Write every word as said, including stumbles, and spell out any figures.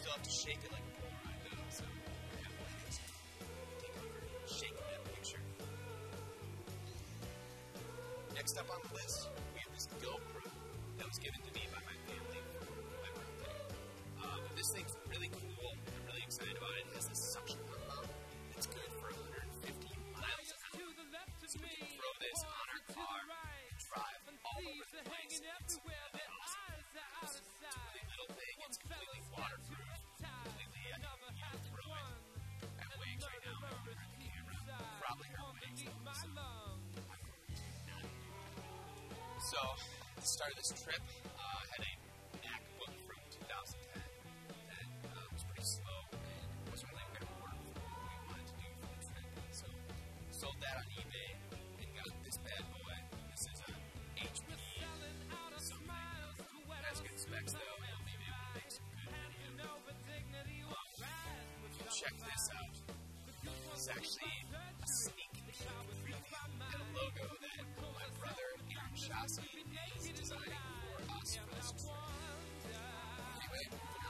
still have to shake it like a Polaroid, though, so yeah, boy, thanks. Take over shaking that picture. Next up on the list, we have this GoPro that was given to me by my family for my birthday. Um, this thing's really cool. I'm really excited about it. It has this suction pump that's good for one hundred fifty miles an hour. So we can throw this on our car and drive all over the place. It's really awesome. It's a really little thing. It's completely waterproof. Completely, I can you know, throw it at waves right now. I'm over the camera. Probably her waves. So, at the start of this trip, uh, I had a MacBook from two thousand ten that uh, was pretty slow and wasn't really going to work for what we wanted to do for the trip. So, sold that on eBay and got this bad boy. This is a H P something. It has good specs though, and maybe it will make some good video. Um, check this out. It's actually a sneak peek preview and a logo that my brother Aaron Shasi is designing for us for this trip. Anyway,